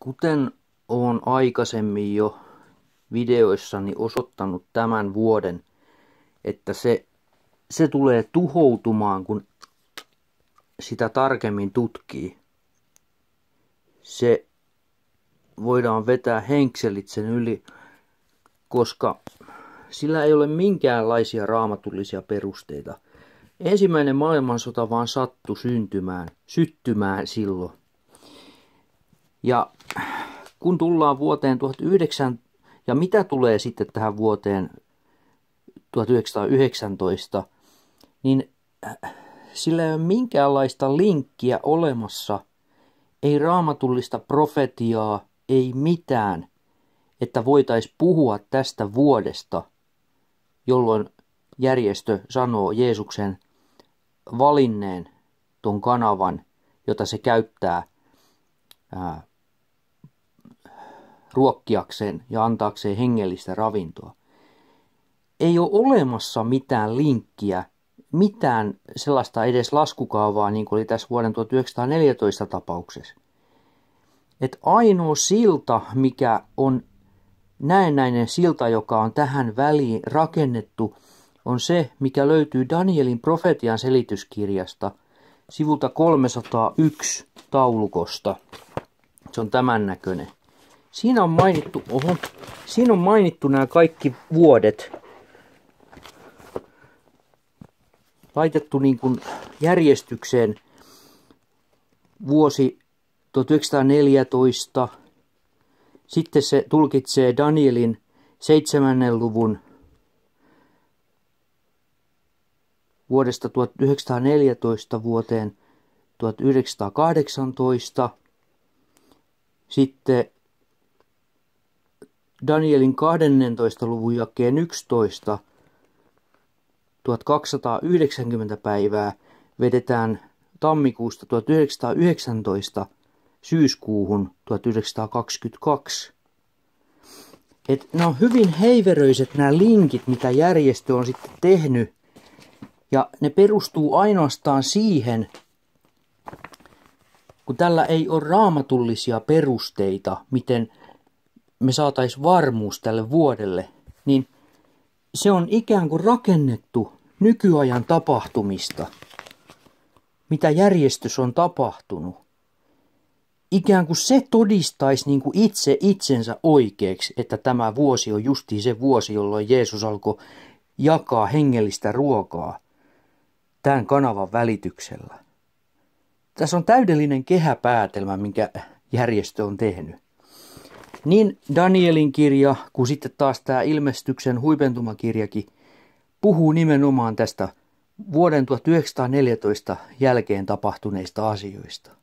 Kuten olen aikaisemmin jo videoissani osoittanut tämän vuoden, että se tulee tuhoutumaan, kun sitä tarkemmin tutkii. Se voidaan vetää henkselit sen yli, koska sillä ei ole minkäänlaisia raamatullisia perusteita. Ensimmäinen maailmansota vaan sattui syttymään silloin. Ja kun tullaan vuoteen 1900, ja mitä tulee sitten tähän vuoteen 1919, niin sillä ei ole minkäänlaista linkkiä olemassa, ei raamatullista profetiaa, ei mitään, että voitaisiin puhua tästä vuodesta, jolloin järjestö sanoo Jeesuksen valinneen ton kanavan, jota se käyttää ruokkiakseen ja antaakseen hengellistä ravintoa. Ei ole olemassa mitään linkkiä, mitään sellaista edes laskukaavaa, niin kuin oli tässä vuoden 1914 tapauksessa. Et ainoa silta, mikä on näennäinen silta, joka on tähän väliin rakennettu, on se, mikä löytyy Danielin profetian selityskirjasta sivulta 301 taulukosta. Se on tämän näköinen. Siinä on mainittu nämä kaikki vuodet. Laitettu niin kuin järjestykseen vuosi 1914. Sitten se tulkitsee Danielin 7. luvun vuodesta 1914 vuoteen 1918. Sitten Danielin 12. luvun jakeen 11, 1290 päivää vedetään tammikuusta 1919 syyskuuhun 1922. Nämä on hyvin heiveröiset nämä linkit, mitä järjestö on sitten tehnyt. Ja ne perustuu ainoastaan siihen, kun tällä ei ole raamatullisia perusteita, miten me saataisiin varmuus tälle vuodelle, niin se on ikään kuin rakennettu nykyajan tapahtumista, mitä järjestys on tapahtunut. Ikään kuin se todistaisi niin kuin itse itsensä oikeaksi, että tämä vuosi on justiin se vuosi, jolloin Jeesus alkoi jakaa hengellistä ruokaa tämän kanavan välityksellä. Tässä on täydellinen kehäpäätelmä, minkä järjestö on tehnyt. Niin Danielin kirja kuin sitten taas tämä ilmestyksen huipentumakirjakin puhuu nimenomaan tästä vuoden 1914 jälkeen tapahtuneista asioista.